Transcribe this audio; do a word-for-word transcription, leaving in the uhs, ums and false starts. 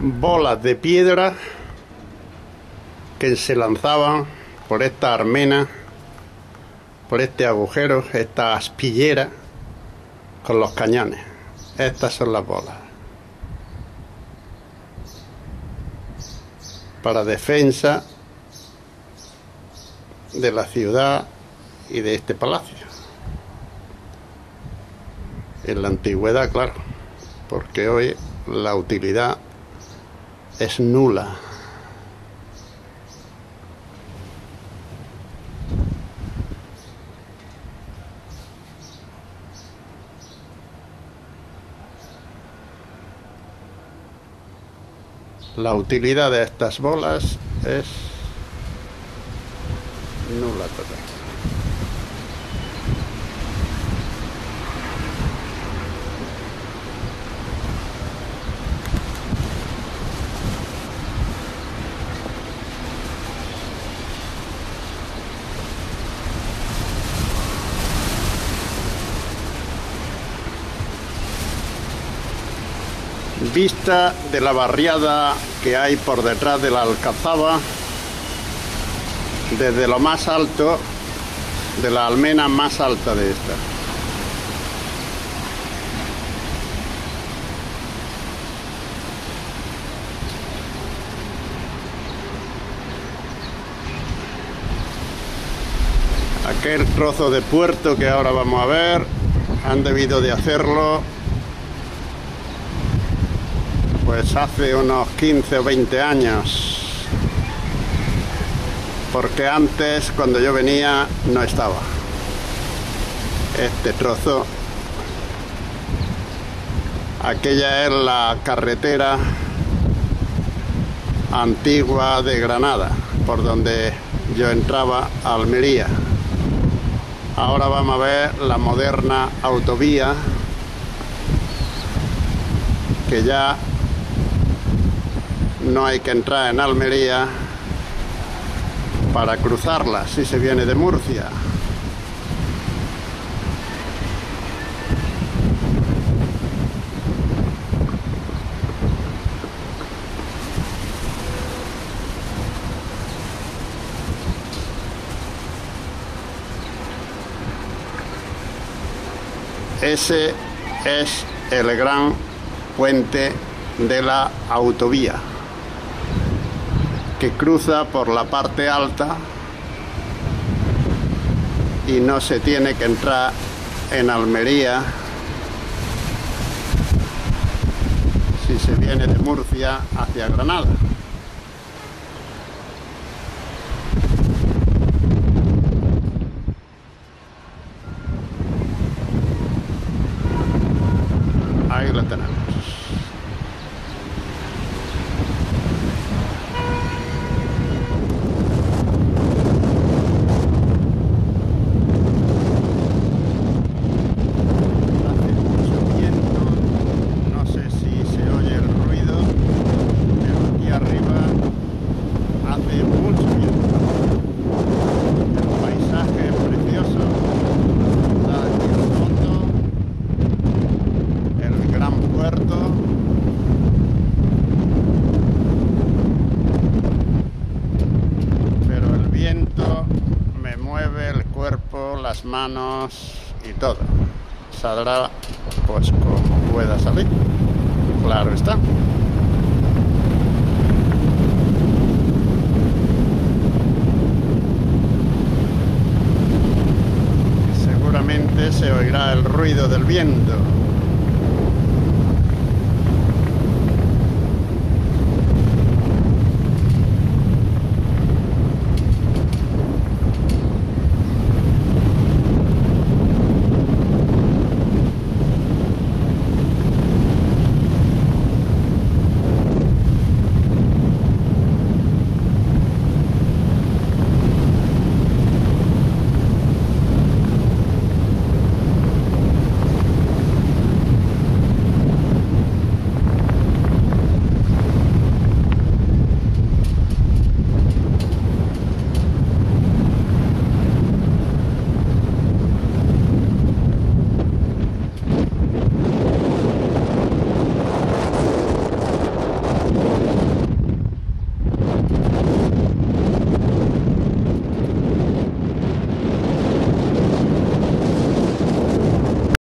bolas de piedra que se lanzaban por esta armena, por este agujero, esta aspillera con los cañones. Estas son las bolas para defensa de la ciudad y de este palacio. En la antigüedad, claro, porque hoy la utilidad es nula. La utilidad de estas bolas es nula total. Vista de la barriada que hay por detrás de la Alcazaba, desde lo más alto de la almena más alta de esta. Aquel trozo de puerto que ahora vamos a ver, han debido de hacerlo pues hace unos quince o veinte años, porque antes, cuando yo venía, no estaba este trozo. Aquella es la carretera antigua de Granada, por donde yo entraba a Almería. Ahora vamos a ver la moderna autovía, que ya no hay que entrar en Almería para cruzarla si se viene de Murcia. Ese es el gran puente de la autovía, que cruza por la parte alta y no se tiene que entrar en Almería si se viene de Murcia hacia Granada. Ahí lo tenemos. Las manos y todo. Saldrá pues como pueda salir, claro está. Seguramente se oirá el ruido del viento.